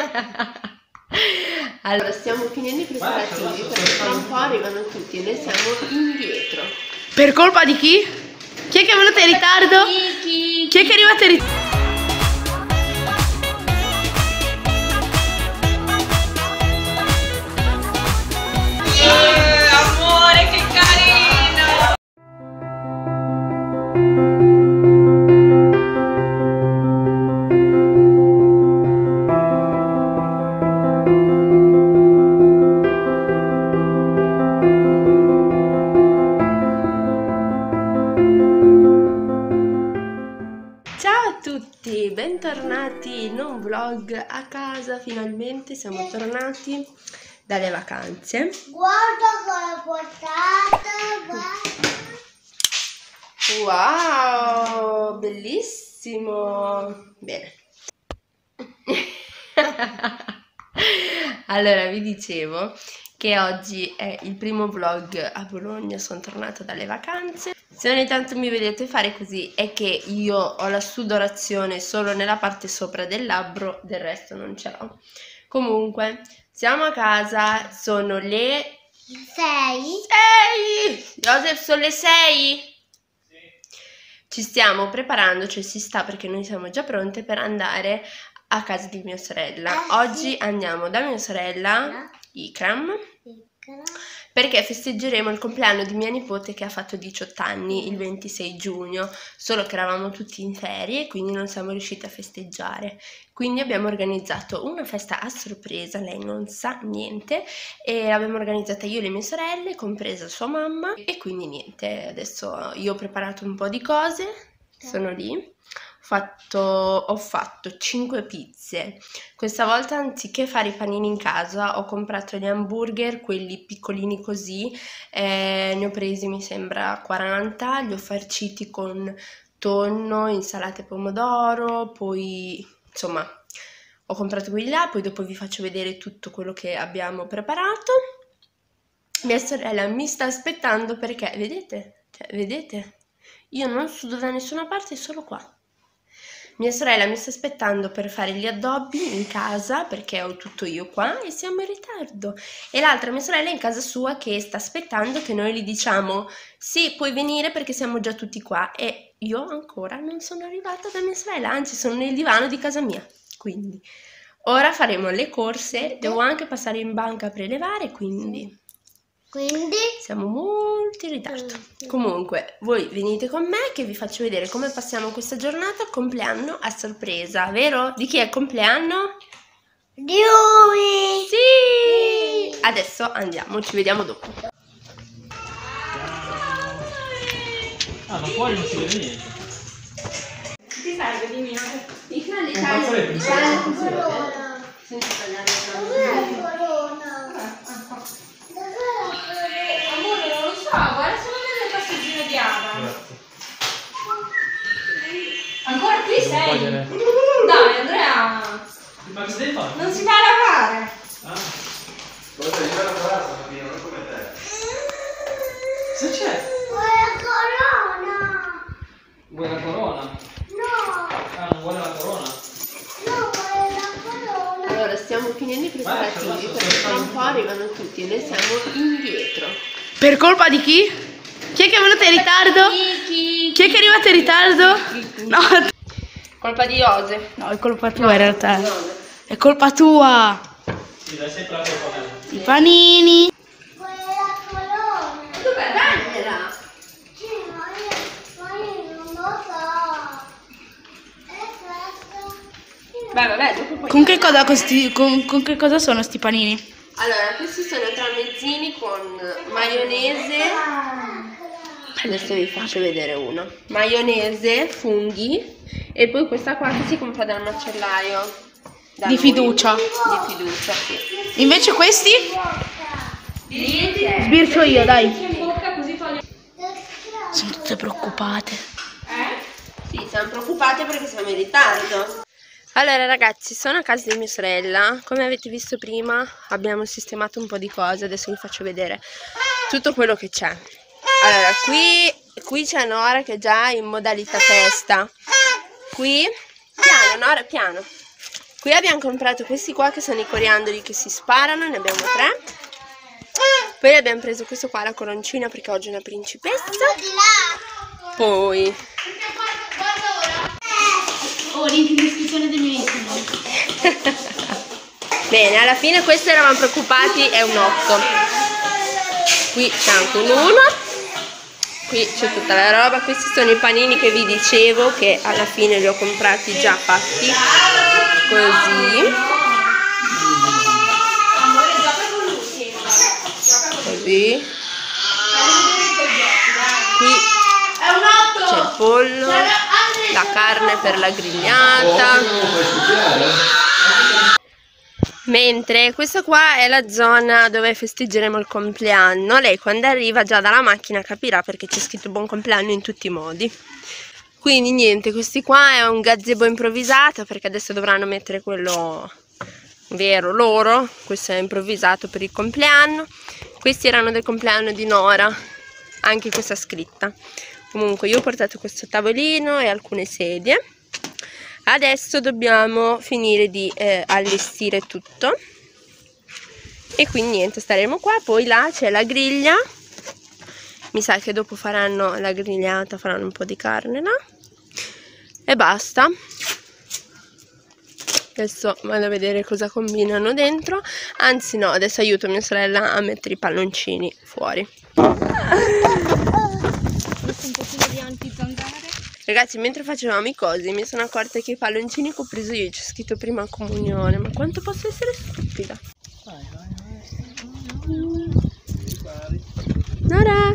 Allora, stiamo finendo i preparativi perché tra un po' arrivano tutti e noi siamo indietro. Per colpa di chi? Chi è che è venuto in ritardo? Chi è che è arrivato in ritardo? Amore, che carino! Ciao a tutti, bentornati in un vlog a casa. Finalmente siamo tornati dalle vacanze. Guarda cosa ho portato, guarda. Wow, bellissimo. Bene. Allora, vi dicevo che oggi è il primo vlog a Bologna, sono tornata dalle vacanze. Se ogni tanto mi vedete fare così è che io ho la sudorazione solo nella parte sopra del labbro, del resto non ce l'ho. Comunque, siamo a casa, sono le 6. Joseph, sono le 6? Ci stiamo preparando, cioè si sta, perché noi siamo già pronte per andare a casa di mia sorella. Oggi andiamo da mia sorella, Ikram, perché festeggeremo il compleanno di mia nipote che ha fatto 18 anni il 26 giugno, solo che eravamo tutti in ferie e quindi non siamo riusciti a festeggiare. Quindi abbiamo organizzato una festa a sorpresa, lei non sa niente, e l'abbiamo organizzata io e le mie sorelle, compresa sua mamma, e quindi niente, adesso io ho preparato un po' di cose, sono lì. Ho fatto 5 pizze. Questa volta, anziché fare i panini in casa, ho comprato gli hamburger, quelli piccolini così, ne ho presi mi sembra 40, li ho farciti con tonno, insalata e pomodoro, poi insomma ho comprato quelli là, poi dopo vi faccio vedere tutto quello che abbiamo preparato. Mia sorella mi sta aspettando perché, vedete? Cioè, vedete? Io non sudo da nessuna parte, solo qua. Mia sorella mi sta aspettando per fare gli addobbi in casa perché ho tutto io qua e siamo in ritardo. E l'altra mia sorella è in casa sua che sta aspettando che noi gli diciamo sì, puoi venire perché siamo già tutti qua. E io ancora non sono arrivata da mia sorella, anzi sono nel divano di casa mia. Quindi ora faremo le corse, devo anche passare in banca a prelevare, quindi siamo molto in ritardo. Comunque voi venite con me che vi faccio vedere come passiamo questa giornata, compleanno a sorpresa, vero? Di chi è il compleanno? Di lui! Sì! Adesso andiamo, ci vediamo dopo. Ah, ma fuori non si vede niente. Ti serve di mio? I canali amore, non lo so, guarda solo nelle passeggine di Ada. Ancora qui sei? Dai, Andrea! Ma cosa devi fare? Non si va a lavare! Ah. Cosa devi fare la corazza, bambino, non come te. Cosa c'è? Vuoi la corona? Vuoi la corona? No, Ah, non vuole la corona? no, vuoi la corona. Allora, stiamo finendo i preparativi perché tra un po' arrivano tutti e noi siamo indietro. Per colpa di chi? Chi è che è venuto in ritardo? Chi è che è arrivato in ritardo? No, Colpa di Joseph. no, è colpa tua in realtà. È colpa tua. Sì, dai sempre la colpa mia. I panini. Vuoi la corona? Dov'è? Dagliela! Sì, ma io non lo so. È questo. Vabbè, dopo poi. Con che cosa sono sti panini? Allora, questi sono tramezzini con maionese. Adesso vi faccio vedere uno. Maionese, funghi e poi questa qua che si compra dal macellaio. Da Di noi. fiducia. Di fiducia, sì. Invece questi? Niente. Sbircio io, dai. In bocca così togli. Sono tutte preoccupate. Sì, siamo preoccupate perché siamo in ritardo. Allora ragazzi, sono a casa di mia sorella. Come avete visto prima abbiamo sistemato un po' di cose. Adesso vi faccio vedere tutto quello che c'è. Allora, qui c'è Nora che è già in modalità festa. Qui, piano Nora, piano. Qui abbiamo comprato questi qua che sono i coriandoli che si sparano, ne abbiamo 3. Poi abbiamo preso questo qua, la coroncina, perché oggi è una principessa. Poi link in descrizione del mio Instagram. bene, alla fine questo eravamo preoccupati, è un 8. Qui c'è anche un 1. Qui c'è tutta la roba. Questi sono i panini che vi dicevo, che alla fine li ho comprati già fatti così. Così. Qui c'è il pollo, la carne per la grigliata. Mentre questa qua è la zona dove festeggeremo il compleanno. Lei quando arriva già dalla macchina capirà, perché c'è scritto buon compleanno in tutti i modi. Quindi niente, questi qua è un gazebo improvvisato, perché adesso dovranno mettere quello vero loro. Questo è improvvisato per il compleanno. Questi erano del compleanno di Nora, anche questa scritta. Comunque io ho portato questo tavolino e alcune sedie. Adesso dobbiamo finire di allestire tutto. E quindi niente, staremo qua. Poi là c'è la griglia. Mi sa che dopo faranno la grigliata, faranno un po' di carne là. E basta. Adesso vado a vedere cosa combinano dentro. Anzi no, adesso aiuto mia sorella a mettere i palloncini fuori. Ragazzi, mentre facevamo i cosi mi sono accorta che i palloncini che ho preso io c'è scritto prima comunione. Ma quanto posso essere stupida? Nora!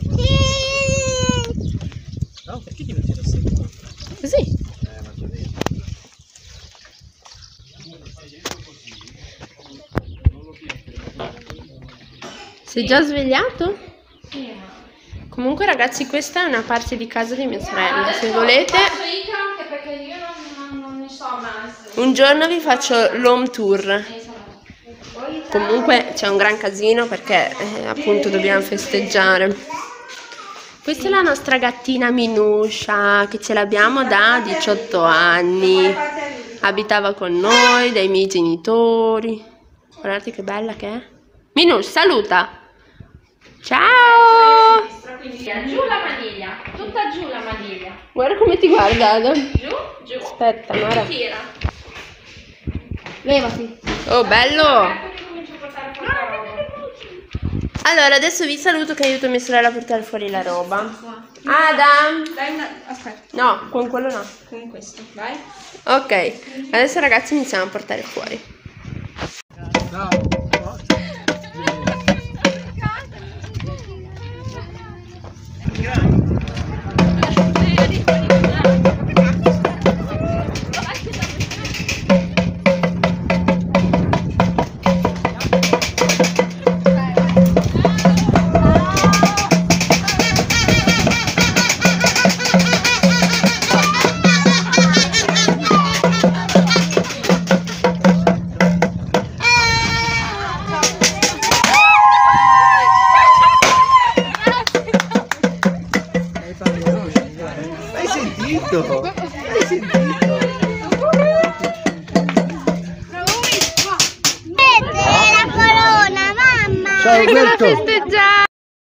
No, perché ti metti da secco? Così. Sei già svegliato? Comunque ragazzi, questa è una parte di casa di mia sorella. Se volete un giorno vi faccio l'home tour. Comunque c'è un gran casino perché appunto dobbiamo festeggiare. Questa è la nostra gattina Minuscia, che ce l'abbiamo da 18 anni. Abitava con noi, dai miei genitori. Guardate che bella che è. Minuscia, saluta! Ciao! Giù la maniglia, tutta giù la maniglia. Guarda come ti guarda, Ada. Giù, giù. Aspetta, Nora. Tira. Levati. Oh, bello! Comincio a portare fuori la roba. Allora, adesso vi saluto che aiuto mia sorella a portare fuori la roba. Adam! Dai una... aspetta, No, con quello no. con questo, vai. Ok, adesso ragazzi iniziamo a portare fuori. No. Hai sentito? La corona, mamma! Ciao Alberto! Festeggiare!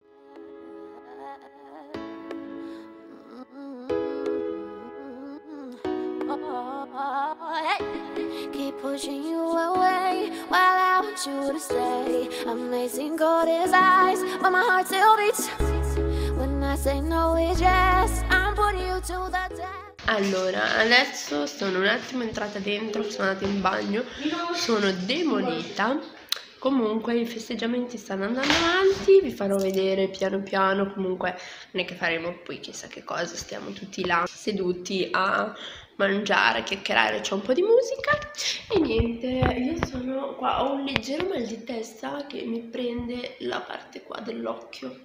Keep pushing you away while I want you to stay. Amazing gold is eyes, but my heart still beats. When I say no, it's yes. I'm putting you to the test. Allora, adesso sono un attimo entrata dentro, sono andata in bagno, sono demolita. Comunque i festeggiamenti stanno andando avanti, vi farò vedere piano piano. Comunque non è che faremo poi chissà che cosa, stiamo tutti là seduti a mangiare, chiacchierare, c'è un po' di musica e niente, io sono qua, ho un leggero mal di testa che mi prende la parte qua dell'occhio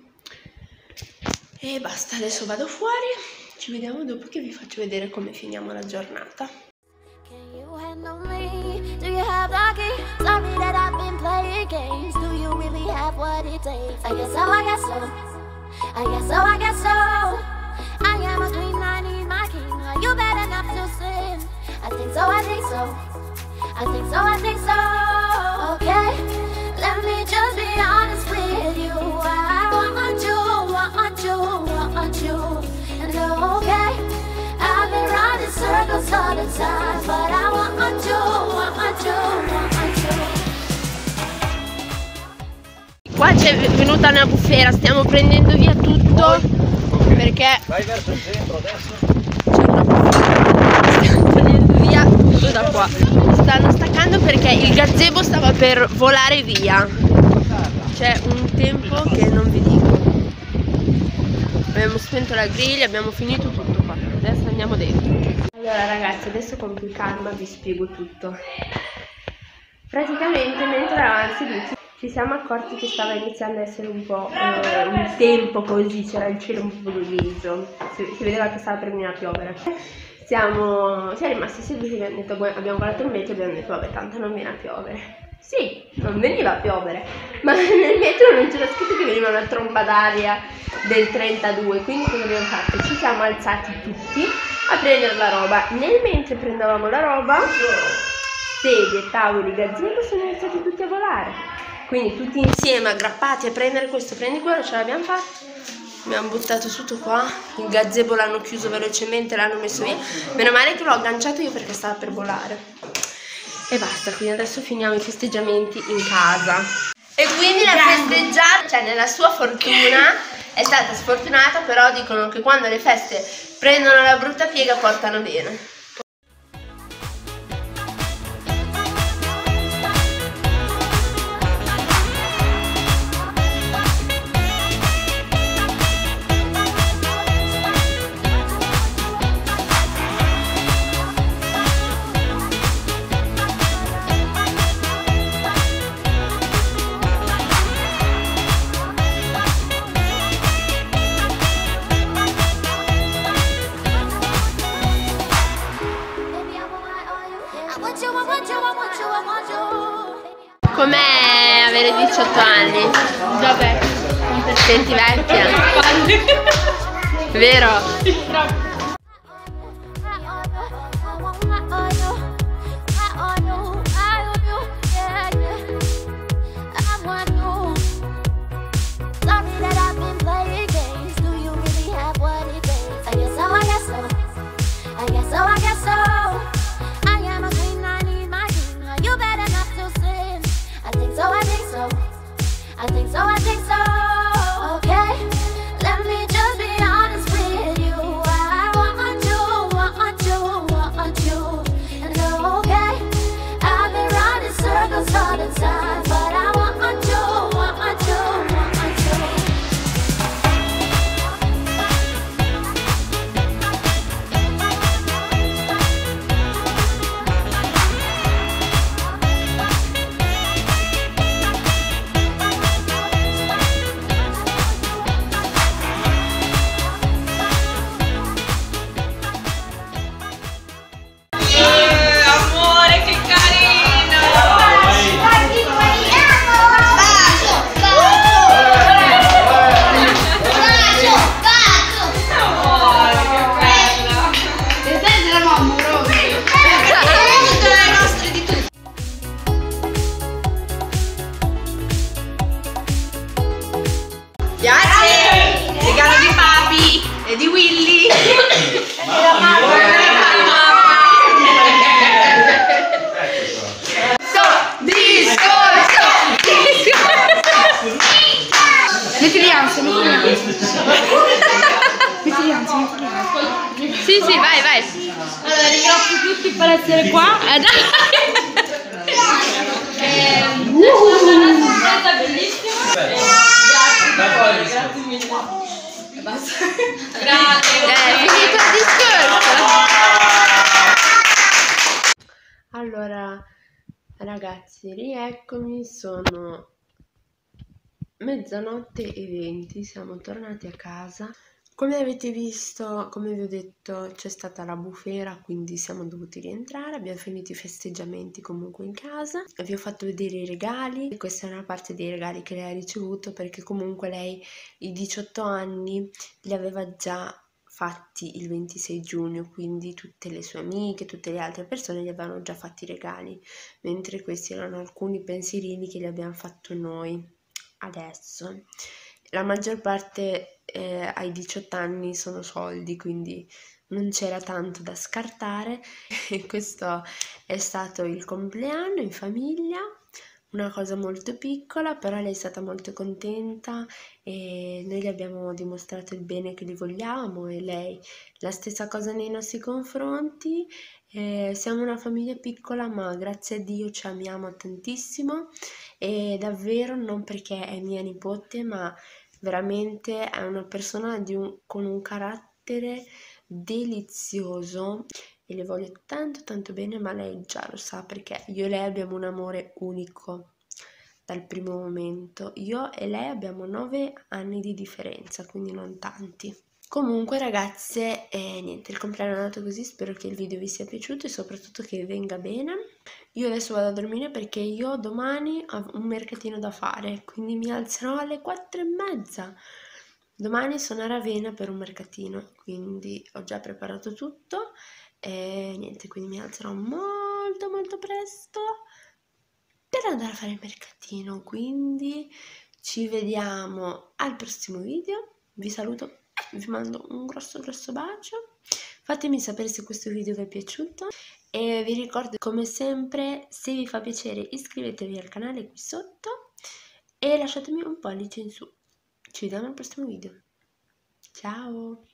e basta, adesso vado fuori, ci vediamo dopo che vi faccio vedere come finiamo la giornata. Can you handle me? Do you have the key? Sorry that I've been playing games. Do you really have what it takes? I guess so, I guess so. I guess so, I guess so. I am a queen, I need my king. Are you bad enough to sin? I think so, I think so. I think so, I think so. Okay, let me just be honest with you. I want you, want you, want you. And okay, I've been running circles all the time, but I want you, want you, want you. Qua c'è venuta una bufera, stiamo prendendo via tutto perché Vai verso il centro adesso. stiamo prendendo via tutto da qua. Stanno staccando perché il gazebo stava per volare via. C'è un tempo che non vi dico. Abbiamo spento la griglia, abbiamo finito tutto qua. Adesso andiamo dentro. Allora ragazzi, adesso con più calma vi spiego tutto. Praticamente mentre eravamo seduti ci siamo accorti che stava iniziando a essere un po' un tempo così, c'era il cielo un po' grigio, si vedeva che stava per venire a piovere. Siamo rimasti seduti e abbiamo guardato il meteo e abbiamo detto vabbè, tanto non viene a piovere. Sì, non veniva a piovere, ma nel meteo non c'era scritto che veniva una tromba d'aria del 32, quindi cosa abbiamo fatto? Ci siamo alzati tutti a prendere la roba. Nel mentre prendevamo la roba, sedie, tavoli, gazebo sono iniziati tutti a volare. Quindi tutti insieme aggrappati a prendere questo, prendi quello, ce l'abbiamo fatto. Abbiamo buttato tutto qua, il gazebo l'hanno chiuso velocemente, l'hanno messo via. Meno male che l'ho agganciato io perché stava per volare. E basta, quindi adesso finiamo i festeggiamenti in casa. E quindi la festeggiata, cioè nella sua fortuna, è stata sfortunata, però dicono che quando le feste prendono la brutta piega portano bene. Com'è avere 18 anni? Vabbè. Senti vecchia? Vero? I think so, I think so. Okay, let me just be honest with you. I want you, want you, want you. And okay, I've been running circles all the time, but I want you, want you, want you. Regalo di papi e di Willy. Mettili anzi, Sì, sì, vai, vai. Allora, ringrazio tutti per essere qua. È bellissima. Grazie mille. Basta. Grazie. Finito il discorso. Allora, ragazzi, rieccomi, sono mezzanotte e 20, siamo tornati a casa. Come avete visto, come vi ho detto, c'è stata la bufera, quindi siamo dovuti rientrare, abbiamo finito i festeggiamenti comunque in casa. Vi ho fatto vedere i regali, questa è una parte dei regali che lei ha ricevuto, perché comunque lei i 18 anni li aveva già fatti il 26 giugno, quindi tutte le sue amiche, tutte le altre persone gli avevano già fatti i regali, mentre questi erano alcuni pensierini che gli abbiamo fatto noi adesso. La maggior parte ai 18 anni sono soldi, quindi non c'era tanto da scartare. E questo è stato il compleanno in famiglia, una cosa molto piccola, però lei è stata molto contenta e noi le abbiamo dimostrato il bene che gli vogliamo e lei la stessa cosa nei nostri confronti. Siamo una famiglia piccola, ma grazie a Dio ci amiamo tantissimo, e davvero non perché è mia nipote, ma veramente è una persona con un carattere delizioso e le voglio tanto tanto bene, ma lei già lo sa perché io e lei abbiamo un amore unico dal primo momento. Io e lei abbiamo 9 anni di differenza, quindi non tanti. Comunque ragazze, niente, il compleanno è andato così, spero che il video vi sia piaciuto e soprattutto che venga bene. Io adesso vado a dormire perché io domani ho un mercatino da fare, quindi mi alzerò alle 4:30. Domani sono a Ravenna per un mercatino, quindi ho già preparato tutto e niente, quindi mi alzerò molto molto presto per andare a fare il mercatino. Quindi ci vediamo al prossimo video, vi saluto, vi mando un grosso bacio, fatemi sapere se questo video vi è piaciuto e vi ricordo come sempre, se vi fa piacere iscrivetevi al canale qui sotto e lasciatemi un pollice in su. Ci vediamo al prossimo video, ciao!